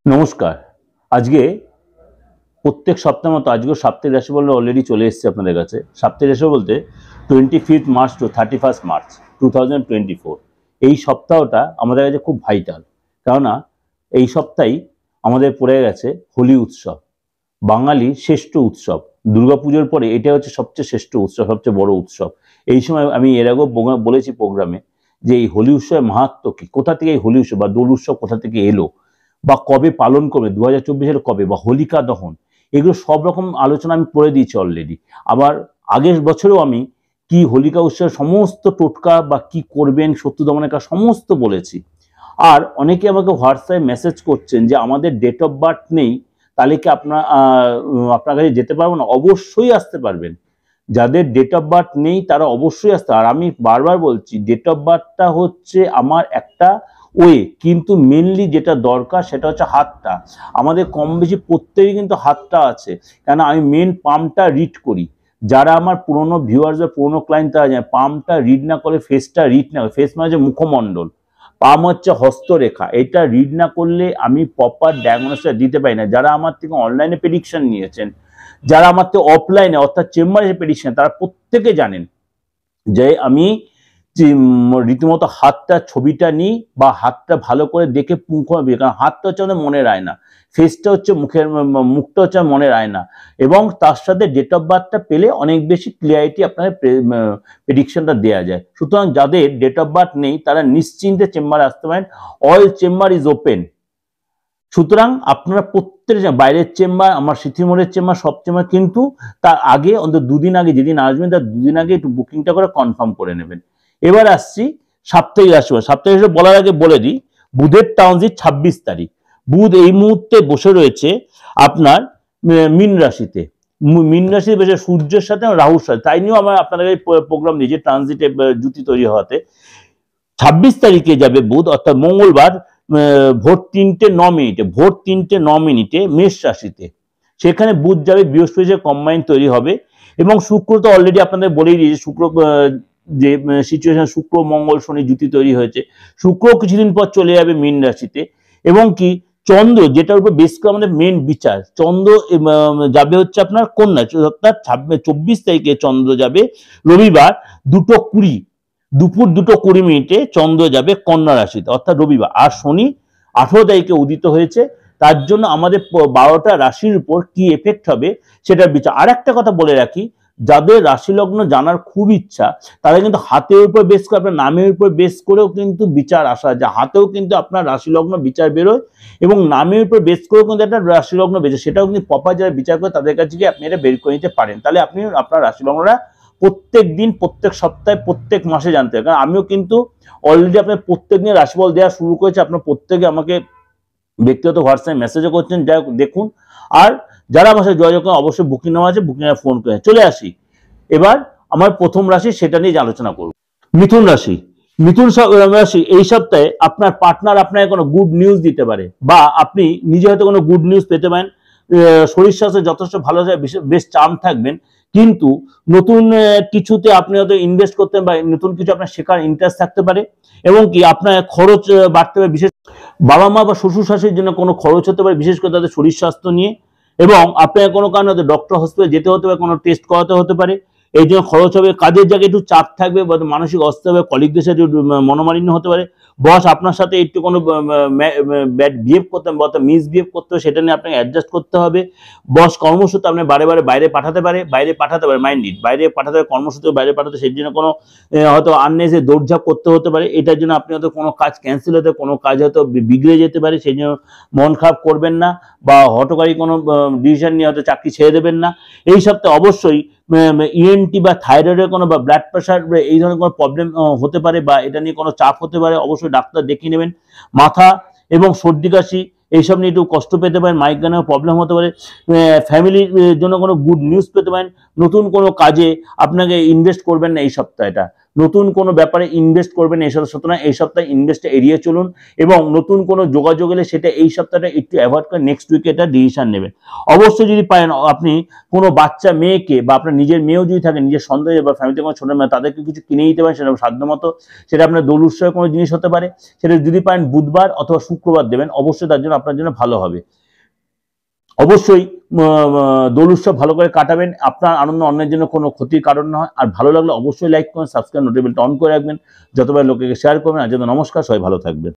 নমস্কার। আজকে প্রত্যেক সপ্তাহের মতো আজকেও সাপ্তাহিক রাশিফল অলরেডি চলে এসেছে আপনাদের কাছে। সাপ্তাহিক রাশি বলতে 25 মার্চ টু 31 মার্চ 2024 এই সপ্তাহটা আমাদের কাছে খুব ভাইটাল। কেননা এই সপ্তাহেই আমাদের পড়ে গেছে হোলি উৎসব, বাঙালির শ্রেষ্ঠ উৎসব। দুর্গাপুজোর পরে এটা হচ্ছে সবচেয়ে শ্রেষ্ঠ উৎসব, সবচেয়ে বড় উৎসব। এই সময় আমি এর আগেও বলেছি প্রোগ্রামে যে এই হোলি উৎসবের মাহাত্ম্য কি, কোথা থেকে এই হোলি উৎসব বা দোল উৎসব কোথা থেকে এলো বা কবে পালন করবে, 2024 কবে, বা হোলিকা দহন, এগুলো সব রকম আলোচনা আমি করে দিয়েছি অলরেডি। আবার আগের বছরেও আমি কি হোলিকা উৎসবের সমস্ত টোটকা বা কি করবেন, শত্রু দমনের কাজ সমস্ত বলেছি। আর অনেকে আমাকে হোয়াটসঅ্যাপে মেসেজ করছেন যে আমাদের ডেট অফ বার্থ নেই, তাহলে কি আপনার কাছে যেতে পারবো না? অবশ্যই আসতে পারবেন। যাদের ডেট অফ বার্থ নেই তারা অবশ্যই আসতে। আর আমি বারবার বলছি, ডেট অফ বার্থটা হচ্ছে আমার একটা ওয়ে, কিন্তু মেনলি যেটা দরকার সেটা হচ্ছে হাতটা। আমাদের কম বেশি প্রত্যেকেই কিন্তু হাতটা আছে, কেন আমি মেন পামটা রিড করি। যারা আমার পুরনো ভিউয়ার্স বা পুরনো ক্লায়েন্ট তারা জানে, পামটা রিড না করে ফেসটা রিড না করে, ফেস মানে হচ্ছে মুখমণ্ডল, পাম হচ্ছে হস্তরেখা, এটা রিড না করলে আমি প্রপার ডায়াগনোসিসটা দিতে পারি না। যারা আমার থেকে অনলাইনে প্রেডিকশন নিয়েছেন, যারা আমার থেকে অফলাইনে অর্থাৎ চেম্বারে প্রেডিকশন, তারা প্রত্যেকে জানেন যে আমি রীতিমতো হাতটা ছবিটা নিই বা হাতটা ভালো করে দেখে পুঙ্খ, কারণ হাতটা হচ্ছে আমাদের মনের আয়না, ফেসটা হচ্ছে মুখটা হচ্ছে মনের আয়না, এবং তার সাথে ডেট অফ বার্থটা পেলে অনেক বেশি ক্লিয়ারিটি আপনাদের প্রেডিকশনটা দেওয়া যায়। সুতরাং যাদের ডেট অফ বার্থ নেই তারা নিশ্চিন্তে চেম্বারে আসতে পারেন, অল চেম্বার ইজ ওপেন। সুতরাং আপনারা প্রত্যেক বাইরের চেম্বার, আমার সিথিমোড়ের চেম্বার, সব চেম্বার, কিন্তু তার আগে অন্তত দুদিন আগে, যেদিন আসবেন তার দুদিন আগে একটু বুকিংটা করে কনফার্ম করে নেবেন। এবার আসছি সাপ্তাহিক রাশিফল। সাপ্তাহিক রাশি বলার আগে বলে দিই, বুধের ট্রানজিট 26 তারিখ। বুধ এই মুহূর্তে বসে রয়েছে আপনার মীন রাশিতে। মীন রাশিতে বসে সূর্যের সাথে রাহুর সাথে, তাই নিয়েও আমরা আপনাদের প্রোগ্রাম দিয়েছি ট্রানজিটে জুতি তৈরি হওয়াতে। 26 তারিখে যাবে বুধ, অর্থাৎ মঙ্গলবার, ভোর 3:09 মেষ রাশিতে। সেখানে বুধ যাবে, বৃহস্পতি কম্বাইন তৈরি হবে, এবং শুক্র তো অলরেডি আপনাদের বলেই দিয়েছে, শুক্র যে সিচুয়েশন, শুক্র মঙ্গল শনি জুতি তৈরি হয়েছে। শুক্র কিছুদিন পর চলে যাবে মীন রাশিতে, এবং কি চন্দ্র, যেটার উপর বেশ করে আমাদের মেন বিচার, চন্দ্র যাবে হচ্ছে আপনার কন্যা, অর্থাৎ 24 তারিখে চন্দ্র যাবে রবিবার 2:20, দুপুর 2:20 চন্দ্র যাবে কন্যা রাশিতে, অর্থাৎ রবিবার। আর শনি 18 তারিখে উদিত হয়েছে, তার জন্য আমাদের 12টা রাশির উপর কি এফেক্ট হবে সেটার বিচার। আর একটা কথা বলে রাখি, যাদের রাশি লগ্ন জানার খুব ইচ্ছা, তারা কিন্তু হাতের উপর বেস করে, আপনার নামের উপর বেস করেও কিন্তু বিচার আসা যায়। হাতেও কিন্তু আপনার রাশি লগ্ন বিচার বেরোয়, এবং নামের উপর বেস করেও কিন্তু একটা রাশি লগ্ন বেরোয়, সেটাও কিন্তু প্রপার যারা বিচার করে তাদের কাছে গিয়ে আপনি এটা বের করে নিতে পারেন। তাহলে আপনি আপনার রাশি লগ্নটা প্রত্যেক দিন, প্রত্যেক সপ্তাহে, প্রত্যেক মাসে জানতে হবে। কারণ আমিও কিন্তু অলরেডি আপনার প্রত্যেক দিন রাশিফল দেওয়া শুরু করেছি। আপনার প্রত্যেকে আমাকে ব্যক্তিগত হোয়াটসঅ্যাপে মেসেজও করছেন, যাই দেখুন। আর যারা আমার সাথে যোগাযোগ করেন অবশ্যই বুকিং নেওয়া আছে, বুকিং এ ফোন করে চলে আসি। এবার আমার প্রথম রাশি, সেটা নিয়ে আলোচনা করব। মিথুন রাশি। মিথুন রাশি এই সপ্তাহে আপনার পার্টনার আপনাকে কোনো গুড নিউজ দিতে পারে, বা আপনি নিজে হয়তো কোনো গুড নিউজ পেতে পারেন। শরীর স্বাস্থ্য যথেষ্ট ভালো যায়, বেশ চার্ম থাকবেন, কিন্তু নতুন কিছুতে আপনি হয়তো ইনভেস্ট করতে, বা নতুন কিছু আপনার শেখার ইন্টারেস্ট থাকতে পারে, এবং কি আপনার খরচ বাড়তে পারে। বিশেষ বাবা মা বা শ্বশুর শাশুড়ির জন্য কোনো খরচ হতে পারে, বিশেষ করে তাদের শরীর স্বাস্থ্য নিয়ে, এবং আপনার কোনো কারণে হয়তো ডক্টর হসপিটালে যেতে হতে পারে, কোনো টেস্ট করাতে হতে পারে, এই জন্য খরচ হবে। কাজের জায়গায় একটু চাপ থাকবে, বা মানসিক অস্থির হবে, কলিগদের সাথে মনোমালিন্য হতে পারে, বস আপনার সাথে একটু কোনো ব্যাড বিহেভ করতে হবে, অর্থাৎ মিসবিহেভ করতে হবে, সেটা নিয়ে আপনাকে অ্যাডজাস্ট করতে হবে। বস কর্মসূত্রে আপনি বারে বারে বাইরে পাঠাতে পারে, মাইন্ড ইট, বাইরে পাঠাতে পারে, কর্মসূত্রে বাইরে পাঠাতে, সেই জন্য কোনো হয়তো আননেসে দৌড়ঝাঁপ করতে হতে পারে। এটার জন্য আপনি হয়তো কোনো কাজ ক্যান্সেল হতে, কোনো কাজ হয়তো বিগড়ে যেতে পারে, সেই জন্য মন খারাপ করবেন না, বা হঠকারী কোনো ডিসিশন নিয়ে হয়তো চাকরি ছেড়ে দেবেন না। এই সপ্তাহে অবশ্যই ইএনটি বা থাইরয়েডের কোনো, বা ব্লাড প্রেশার, এই ধরনের কোনো প্রবলেম হতে পারে, বা এটা নিয়ে কোনো চাপ হতে পারে, অবশ্যই ডাক্তার দেখিয়ে নেবেন। মাথা এবং সর্দি কাশি এইসব নিয়ে একটু কষ্ট পেতে পারেন, মাইগ্রেনের প্রবলেম হতে পারে। ফ্যামিলির জন্য কোনো গুড নিউজ পেতে পারেন। নতুন কোনো কাজে আপনাকে ইনভেস্ট করবেন না এই সপ্তাহটা। নতুন কোনো ব্যাপারে ইনভেস্ট করবেন এই সপ্তাহে, সুতরাং এই সপ্তাহে ইনভেস্ট এড়িয়ে চলুন এবং নতুন কোনো যোগাযোগ এলে সেটা এই সপ্তাহটা একটু অ্যাভয়েড করে নেক্সট উইকে এটা ডিসিশন নেবেন। অবশ্যই যদি পারেন আপনি কোনো বাচ্চা মেয়েকে বা আপনার নিজের মেয়েও যদি থাকে, নিজের সন্তান বা ফ্যামিলিতে কোনো ছোটো মেয়ে, তাদেরকে কিছু কিনে দিতে পারেন, সেটা সাধ্যমতো, সেটা আপনার দোল উৎসবের কোনো জিনিস হতে পারে, সেটা যদি পারেন বুধবার অথবা শুক্রবার দেবেন, অবশ্যই তার জন্য আপনার জন্য ভালো হবে। অবশ্যই দোল উৎসব ভালো করে কাটাবেন, আপনার আনন্দ অন্যের জন্য কোনো ক্ষতির কারণ না হয়। আর ভালো লাগলে অবশ্যই লাইক করুন, সাবস্ক্রাইব, নোটিফিকেশন অন করে রাখবেন, যতবার লোকেকে শেয়ার করবেন। আর জন্য নমস্কার, সবাই ভালো থাকবেন।